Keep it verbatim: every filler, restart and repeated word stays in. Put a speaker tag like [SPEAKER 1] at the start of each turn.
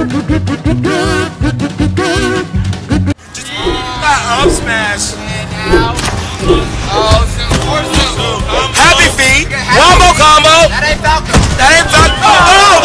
[SPEAKER 1] Up smash. Oh, happy feet. Wombo combo. That ain't Falcon. That ain't Falcon. Oh,